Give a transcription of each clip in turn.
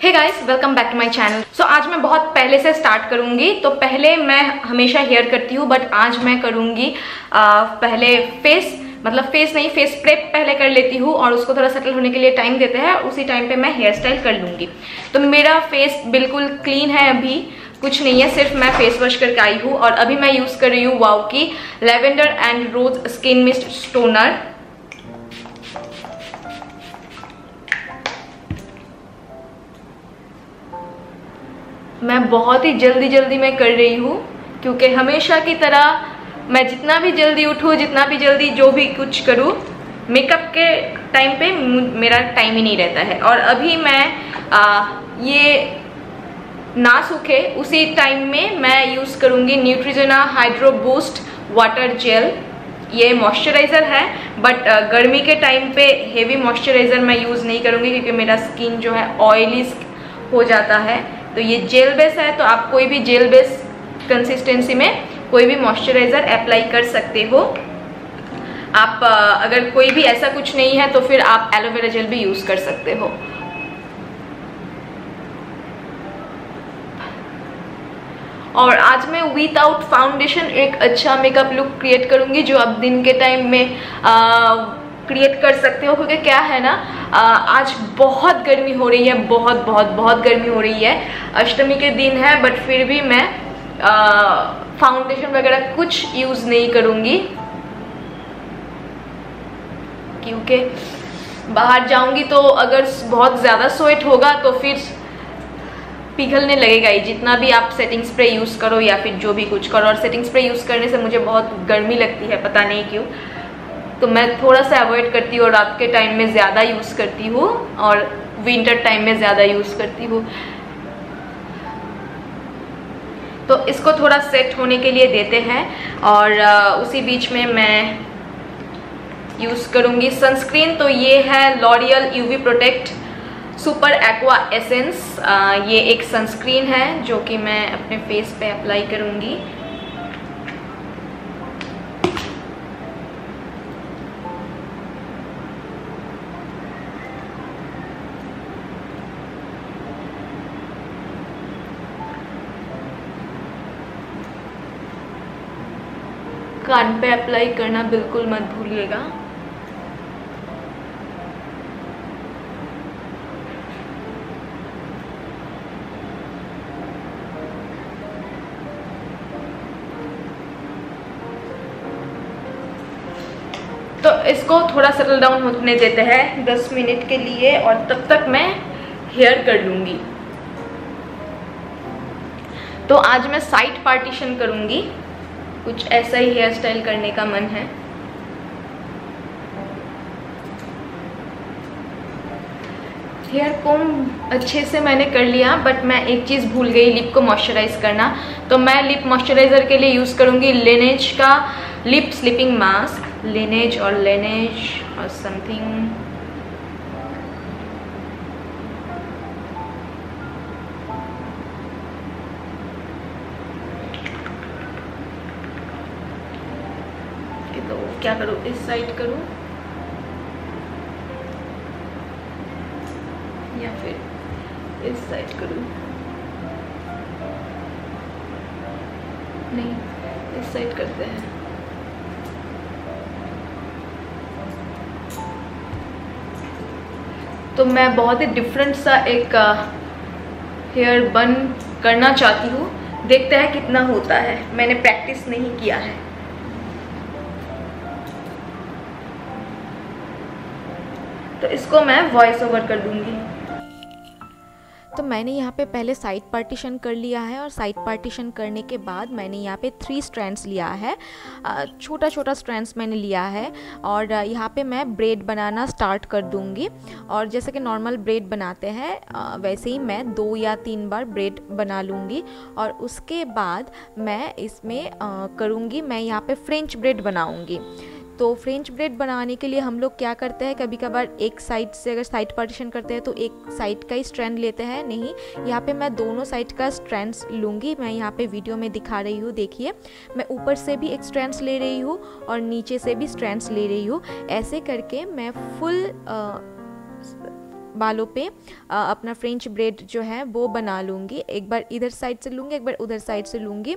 Hey guys, welcome back to my channel. So आज मैं बहुत पहले से स्टार्ट करूंगी। तो पहले मैं हमेशा हेयर करती हूँ, बट आज मैं करूंगी पहले फेस, मतलब फेस नहीं, फेस प्रेप पहले कर लेती हूँ और उसको थोड़ा सेटल होने के लिए टाइम देते हैं और उसी टाइम पे मैं हेयर स्टाइल कर लूंगी। तो मेरा फेस बिल्कुल क्लीन है, अभी कुछ नहीं है, सिर्फ मैं फेस वॉश करके आई हूँ। और अभी मैं यूज कर रही हूँ वाव की lavender and rose skin mist toner. मैं बहुत ही जल्दी में कर रही हूँ, क्योंकि हमेशा की तरह मैं जितना भी जल्दी उठूँ, जितना भी जल्दी जो भी कुछ करूँ, मेकअप के टाइम पे मेरा टाइम ही नहीं रहता है। और अभी मैं ये ना सूखे उसी टाइम में मैं यूज़ करूँगी Neutrogena Hydro Boost water gel. ये मॉइस्चराइज़र है, बट गर्मी के टाइम पे हेवी मॉइस्चराइज़र मैं यूज़ नहीं करूँगी, क्योंकि मेरा स्किन जो है ऑयली हो जाता है। तो ये जेल बेस है, तो आप कोई भी जेल बेस कंसिस्टेंसी में कोई भी मॉइस्चराइज़र अप्लाई कर सकते हो। आप अगर कोई भी ऐसा कुछ नहीं है तो फिर आप एलोवेरा जेल भी यूज़ कर सकते हो। और आज मैं विदाउट फाउंडेशन एक अच्छा मेकअप लुक क्रिएट करूँगी, जो आप दिन के टाइम में क्रिएट कर सकते हो। क्योंकि क्या है ना, आज बहुत गर्मी हो रही है, बहुत गर्मी हो रही है। अष्टमी के दिन है, बट फिर भी मैं फाउंडेशन वगैरह कुछ यूज़ नहीं करूँगी, क्योंकि बाहर जाऊँगी तो अगर बहुत ज़्यादा स्वेट होगा तो फिर पिघलने लगेगा ही, जितना भी आप सेटिंग स्प्रे यूज़ करो या फिर जो भी कुछ करो। और सेटिंग स्प्रे यूज़ करने से मुझे बहुत गर्मी लगती है, पता नहीं क्यों, तो मैं थोड़ा सा अवॉइड करती हूँ। और रात के टाइम में ज़्यादा यूज़ करती हूँ और विंटर टाइम में ज़्यादा यूज़ करती हूँ। तो इसको थोड़ा सेट होने के लिए देते हैं। और उसी बीच में मैं यूज़ करूँगी सनस्क्रीन। तो ये है L'Oreal UV protect super aqua essence. ये एक सनस्क्रीन है जो कि मैं अपने फेस पे अप्लाई करूँगी। कान पे अप्लाई करना बिल्कुल मत भूलिएगा। तो इसको थोड़ा सेटल डाउन होने देते हैं 10 मिनट के लिए, और तब तक मैं हेयर कर लूँगी। तो आज मैं साइड पार्टीशन करूँगी, कुछ ऐसा ही हेयर स्टाइल करने का मन है। हेयर कोम अच्छे से मैंने कर लिया, बट मैं एक चीज़ भूल गई, लिप को मॉइस्चराइज करना। तो मैं लिप मॉइस्चराइज़र के लिए यूज़ करूँगी लेनेज का लिप स्लीपिंग मास्क। लेनेज और समथिंग, तो क्या करूँ, इस साइड करूँ या फिर इस साइड करूँ? नहीं, इस साइड करते हैं। तो मैं बहुत ही डिफरेंट सा एक हेयर बन करना चाहती हूँ, देखते हैं कितना होता है। मैंने प्रैक्टिस नहीं किया है। तो इसको मैं वॉइस ओवर कर दूंगी। तो मैंने यहाँ पे पहले साइड पार्टीशन कर लिया है, और साइड पार्टीशन करने के बाद मैंने यहाँ पे 3 स्ट्रैंड्स लिया है, छोटा स्ट्रैंड्स मैंने लिया है। और यहाँ पे मैं ब्रेड बनाना स्टार्ट कर दूँगी। और जैसे कि नॉर्मल ब्रेड बनाते हैं वैसे ही मैं 2 या 3 बार ब्रेड बना लूँगी। और उसके बाद मैं इसमें करूँगी, मैं यहाँ पे फ्रेंच ब्रेड बनाऊँगी। तो फ्रेंच ब्रेड बनाने के लिए हम लोग क्या करते हैं, कभी कभार एक साइड से अगर साइड पार्टीशन करते हैं तो एक साइड का ही स्ट्रैंड लेते हैं। नहीं, यहाँ पे मैं दोनों साइड का स्ट्रैंड्स लूँगी। मैं यहाँ पे वीडियो में दिखा रही हूँ, देखिए मैं ऊपर से भी एक स्ट्रैंड्स ले रही हूँ और नीचे से भी स्ट्रैंड्स ले रही हूँ। ऐसे करके मैं फुल बालों पे अपना फ्रेंच ब्रेड जो है वो बना लूँगी। एक बार इधर साइड से लूँगी, एक बार उधर साइड से लूँगी।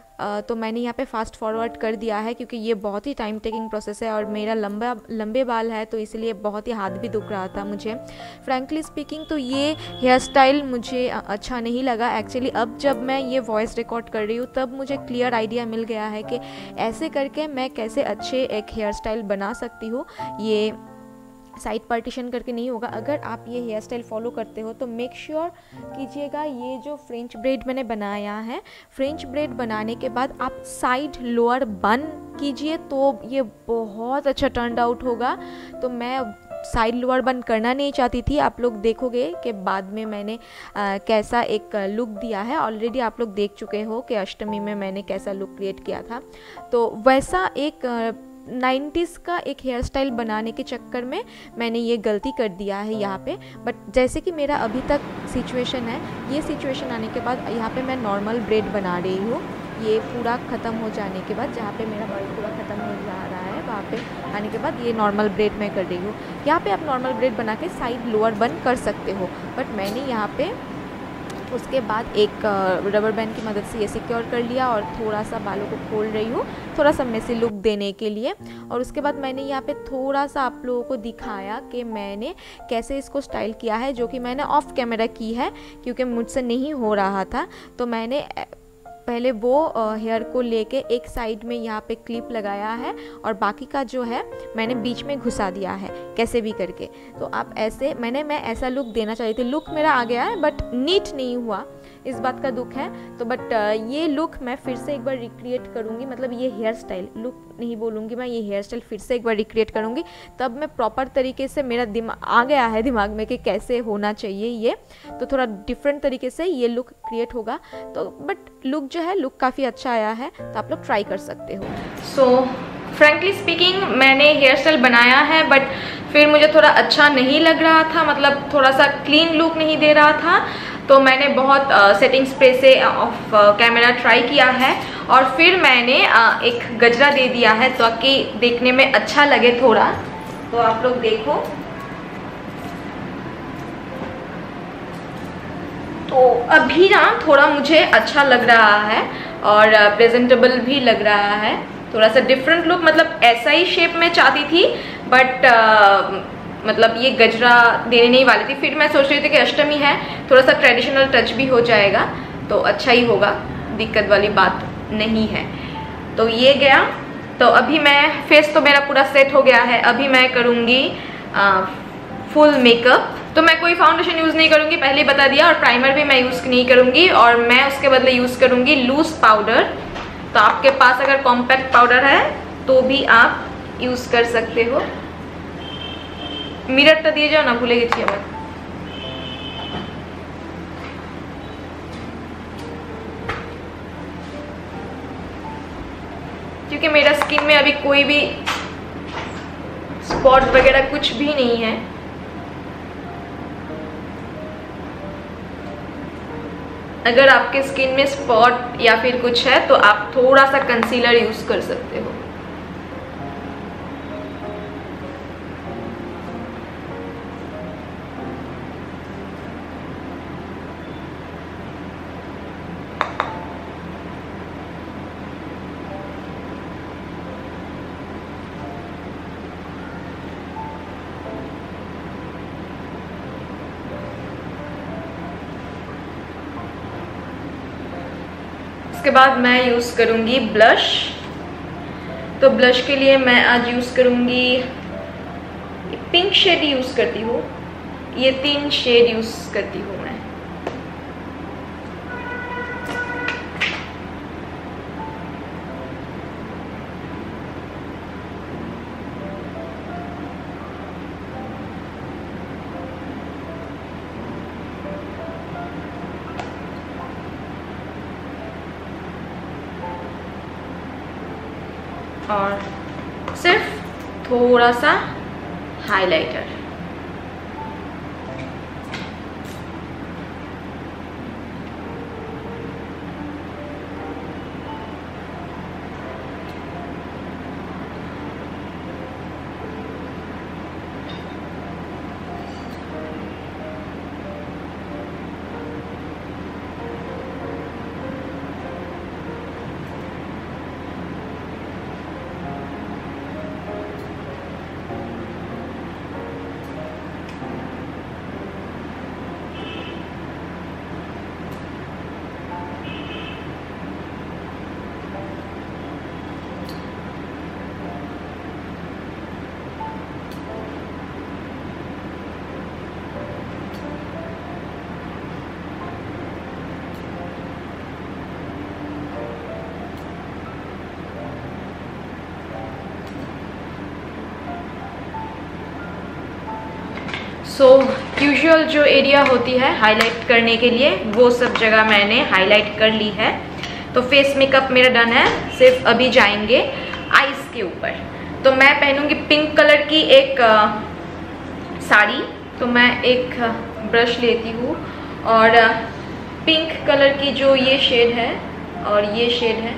तो मैंने यहाँ पे फास्ट फॉरवर्ड कर दिया है क्योंकि ये बहुत ही टाइम टेकिंग प्रोसेस है और मेरा लंबे बाल है, तो इसलिए बहुत ही हाथ भी दुख रहा था मुझे। फ्रैंकली स्पीकिंग तो ये हेयर स्टाइल मुझे अच्छा नहीं लगा एक्चुअली। अब जब मैं ये वॉइस रिकॉर्ड कर रही हूँ तब मुझे क्लियर आइडिया मिल गया है कि ऐसे करके मैं कैसे अच्छे एक हेयर स्टाइल बना सकती हूँ। ये साइड पार्टीशन करके नहीं होगा। अगर आप ये हेयर स्टाइल फॉलो करते हो तो मेक श्योर कीजिएगा ये जो फ्रेंच ब्रेड मैंने बनाया है, फ्रेंच ब्रेड बनाने के बाद आप साइड लोअर बन कीजिए तो ये बहुत अच्छा टर्न आउट होगा। तो मैं साइड लोअर बन करना नहीं चाहती थी। आप लोग देखोगे कि बाद में मैंने कैसा एक लुक दिया है। ऑलरेडी आप लोग देख चुके हो कि अष्टमी में मैंने कैसा लुक क्रिएट किया था। तो वैसा एक 90s का एक हेयर स्टाइल बनाने के चक्कर में मैंने ये गलती कर दिया है यहाँ पे। बट जैसे कि मेरा अभी तक सिचुएशन है, ये सिचुएशन आने के बाद यहाँ पे मैं नॉर्मल ब्रेड बना रही हूँ। ये पूरा ख़त्म हो जाने के बाद, जहाँ पे मेरा बाल पूरा ख़त्म हो जा रहा है वहाँ पे आने के बाद ये नॉर्मल ब्रेड मैं कर रही हूँ। यहाँ पे आप नॉर्मल ब्रेड बना के साइड लोअर बन कर सकते हो, बट मैंने यहाँ पे उसके बाद एक रबर बैंड की मदद से ये सिक्योर कर लिया और थोड़ा सा बालों को खोल रही हूँ, थोड़ा सा मेसी लुक देने के लिए। और उसके बाद मैंने यहाँ पे थोड़ा सा आप लोगों को दिखाया कि मैंने कैसे इसको स्टाइल किया है, जो कि मैंने ऑफ कैमरा की है क्योंकि मुझसे नहीं हो रहा था। तो मैंने पहले वो हेयर को लेके एक साइड में यहाँ पे क्लिप लगाया है और बाकी का जो है मैंने बीच में घुसा दिया है कैसे भी करके। तो आप ऐसे मैं ऐसा लुक देना चाहती थी। लुक मेरा आ गया है बट नीट नहीं हुआ, इस बात का दुख है। तो बट ये लुक मैं फिर से एक बार रिक्रिएट करूँगी, मतलब ये हेयर स्टाइल, लुक नहीं बोलूँगी मैं, ये हेयर स्टाइल फिर से एक बार रिक्रिएट करूँगी। तब मैं प्रॉपर तरीके से, मेरा दिमाग आ गया है दिमाग में कि कैसे होना चाहिए ये, तो थोड़ा डिफरेंट तरीके से ये लुक क्रिएट होगा। तो बट लुक जो है, लुक काफ़ी अच्छा आया है, तो आप लोग ट्राई कर सकते हो। सो फ्रैंकली स्पीकिंग मैंने हेयर स्टाइल बनाया है बट फिर मुझे थोड़ा अच्छा नहीं लग रहा था, मतलब थोड़ा सा क्लीन लुक नहीं दे रहा था। तो मैंने बहुत सेटिंग स्प्रे से ऑफ कैमरा ट्राई किया है और फिर मैंने एक गजरा दे दिया है ताकि देखने में अच्छा लगे थोड़ा। तो आप लोग देखो, तो अभी ना थोड़ा मुझे अच्छा लग रहा है और प्रेजेंटेबल भी लग रहा है। थोड़ा सा डिफरेंट लुक, मतलब ऐसा ही शेप में चाहती थी बट मतलब ये गजरा देने नहीं वाली थी। फिर मैं सोच रही थी कि अष्टमी है, थोड़ा सा ट्रेडिशनल टच भी हो जाएगा तो अच्छा ही होगा, दिक्कत वाली बात नहीं है। तो ये गया। तो अभी मैं, फेस तो मेरा पूरा सेट हो गया है, अभी मैं करूँगी फुल मेकअप। तो मैं कोई फाउंडेशन यूज़ नहीं करूँगी, पहले बता दिया, और प्राइमर भी मैं यूज़ नहीं करूँगी और मैं उसके बदले यूज़ करूँगी लूज पाउडर। तो आपके पास अगर कॉम्पैक्ट पाउडर है तो भी आप यूज़ कर सकते हो। मिरर तो दिए जाओ ना, भूले गई मत। क्योंकि मेरा स्किन में अभी कोई भी स्पॉट वगैरह कुछ भी नहीं है। अगर आपके स्किन में स्पॉट या फिर कुछ है तो आप थोड़ा सा कंसीलर यूज कर सकते हो। उसके बाद मैं यूज़ करूँगी ब्लश। तो ब्लश के लिए मैं आज यूज़ करूँगी पिंक शेड यूज़ करती हूँ। ये 3 शेड यूज़ करती हूँ मैं। और सिर्फ थोड़ा सा हाइलाइटर। सो यूजुअल जो एरिया होती है हाईलाइट करने के लिए वो सब जगह मैंने हाईलाइट कर ली है। तो फेस मेकअप मेरा डन है, सिर्फ अभी जाएंगे आईज के ऊपर। तो मैं पहनूंगी पिंक कलर की एक साड़ी। तो मैं एक ब्रश लेती हूँ और पिंक कलर की जो ये शेड है और ये शेड है,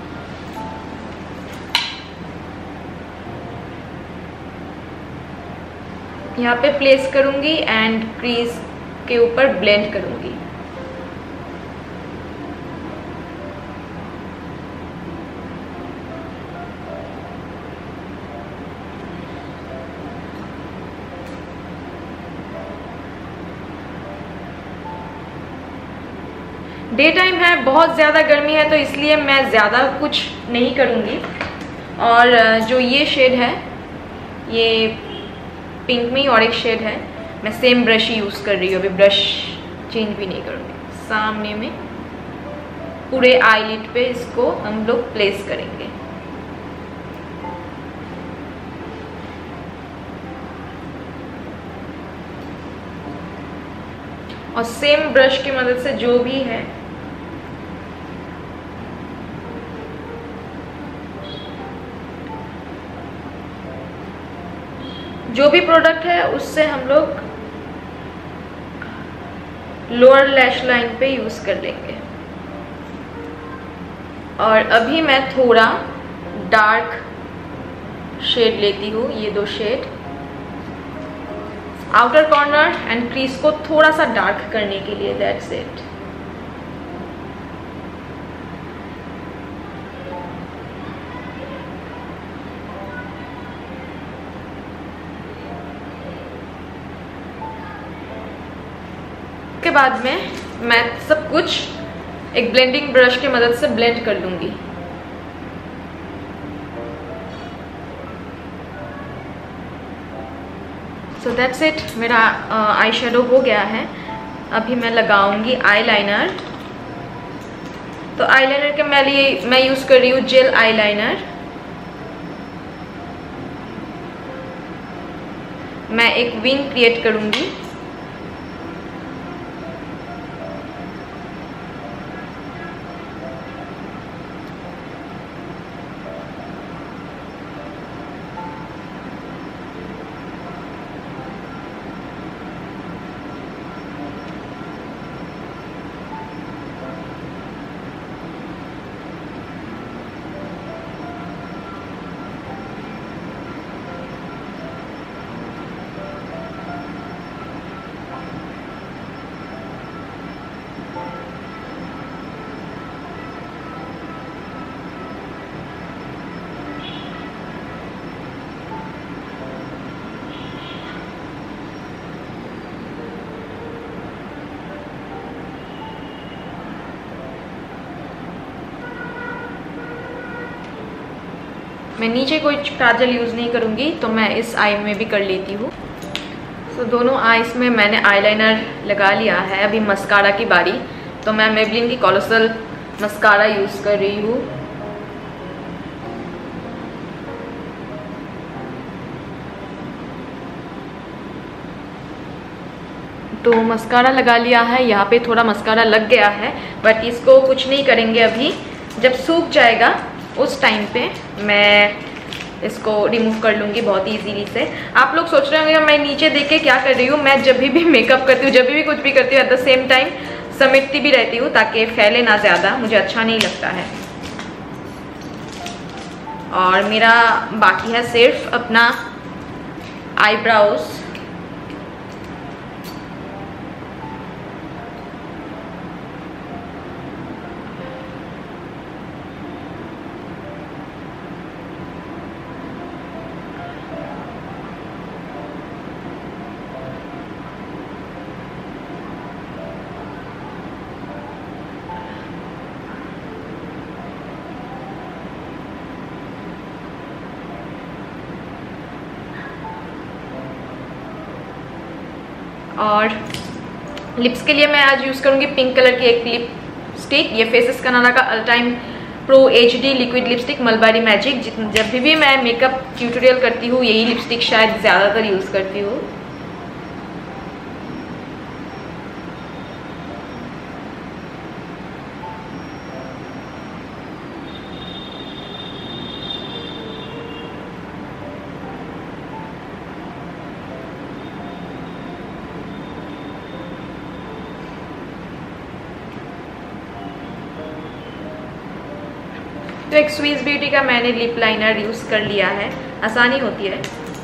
यहाँ पे प्लेस करूंगी एंड क्रीज के ऊपर ब्लेंड करूंगी। डे टाइम है, बहुत ज़्यादा गर्मी है, तो इसलिए मैं ज़्यादा कुछ नहीं करूँगी। और जो ये शेड है, ये पिंक में और एक शेड है, मैं सेम ब्रश ही यूज़ कर रही हूँ, अभी ब्रश चेंज भी नहीं करूँगी। सामने में पूरे आईलिड पे इसको हम लोग प्लेस करेंगे। और सेम ब्रश की मदद से जो भी है जो भी प्रोडक्ट है उससे हम लोग लोअर लैश लाइन पे यूज़ कर लेंगे। और अभी मैं थोड़ा डार्क शेड लेती हूँ, ये दो shade, outer corner and crease को थोड़ा सा डार्क करने के लिए। That's it. के बाद में मैं सब कुछ एक ब्लेंडिंग ब्रश की मदद से ब्लेंड कर लूंगी। सो दैट्स इट, मेरा आई शेडो हो गया है। अभी मैं लगाऊंगी आईलाइनर। तो आईलाइनर के मैं यूज़ कर रही हूँ जेल आईलाइनर। मैं एक विंग क्रिएट करूंगी। मैं नीचे कोई काजल यूज़ नहीं करूँगी, तो मैं इस आई में भी कर लेती हूँ। तो दोनों आईज में मैंने आईलाइनर लगा लिया है। अभी मस्कारा की बारी। तो मैं मेबलिन की कोलोसल मस्कारा यूज़ कर रही हूँ। तो मस्कारा लगा लिया है, यहाँ पे थोड़ा मस्कारा लग गया है, बट इसको कुछ नहीं करेंगे अभी। जब सूख जाएगा उस टाइम पे मैं इसको रिमूव कर लूँगी बहुत इजीली से। आप लोग सोच रहे होंगे मैं नीचे देख के क्या कर रही हूँ। मैं जब भी मेकअप करती हूँ, जब भी कुछ भी करती हूँ, एट द सेम टाइम समेटती भी रहती हूँ ताकि फैले ना ज़्यादा, मुझे अच्छा नहीं लगता है। और मेरा बाकी है सिर्फ अपना आईब्राउज। और लिप्स के लिए मैं आज यूज़ करूँगी पिंक कलर की एक लिपस्टिक। ये फेसेस कनाडा का ultime pro HD liquid lipstick Malabari magic. जब भी मैं मेकअप ट्यूटोरियल करती हूँ यही लिपस्टिक शायद ज़्यादातर यूज़ करती हूँ। तो एक स्विस ब्यूटी का मैंने लिप लाइनर यूज़ कर लिया है, आसानी होती है।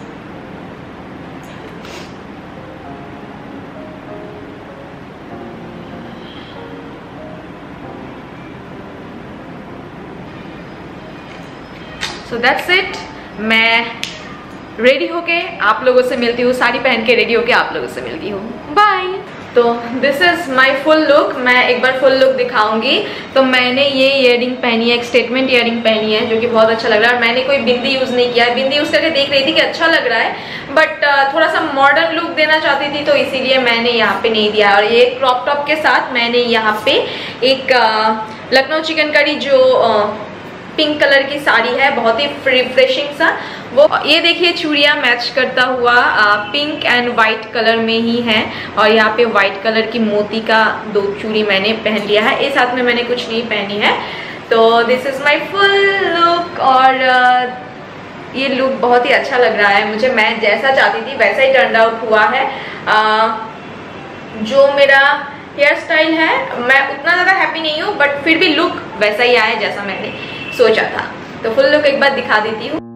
So that's it. मैं रेडी होके आप लोगों से मिलती हूँ, साड़ी पहन के रेडी होके आप लोगों से मिलती हूँ। बाय। तो this is my full look. मैं एक बार फुल लुक दिखाऊंगी। तो मैंने ये ईयरिंग पहनी है, एक स्टेटमेंट ईयरिंग पहनी है जो कि बहुत अच्छा लग रहा है। और मैंने कोई बिंदी यूज़ नहीं किया है। बिंदी यूज़ करके देख रही थी कि अच्छा लग रहा है, बट थोड़ा सा मॉडर्न लुक देना चाहती थी, तो इसीलिए मैंने यहाँ पे नहीं दिया। और ये क्रॉप टॉप के साथ मैंने यहाँ पे एक लखनऊ चिकनकारी जो पिंक कलर की साड़ी है, बहुत ही रिफ्रेशिंग सा, वो ये देखिए चूड़ियाँ मैच करता हुआ पिंक एंड वाइट कलर में ही है। और यहाँ पे वाइट कलर की मोती का 2 चूड़ी मैंने पहन लिया है। इस हाथ में मैंने कुछ नहीं पहनी है। तो this is my full look. और ये लुक बहुत ही अच्छा लग रहा है मुझे। मैं जैसा चाहती थी वैसा ही टर्न आउट हुआ है। जो मेरा हेयर स्टाइल है, मैं उतना ज़्यादा हैप्पी नहीं हूँ, बट फिर भी लुक वैसा ही आया जैसा मैंने सोचा था। तो फुल लुक एक बार दिखा देती हूँ।